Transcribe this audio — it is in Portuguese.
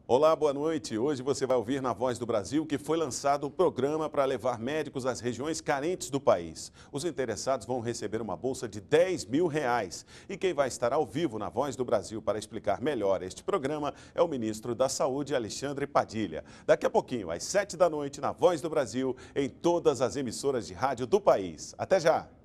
Olá, boa noite. Hoje você vai ouvir na Voz do Brasil que foi lançado o programa para levar médicos às regiões carentes do país. Os interessados vão receber uma bolsa de R$ 10.000. E quem vai estar ao vivo na Voz do Brasil para explicar melhor este programa é o ministro da Saúde, Alexandre Padilha. Daqui a pouquinho, às 7 da noite, na Voz do Brasil, em todas as emissoras de rádio do país. Até já!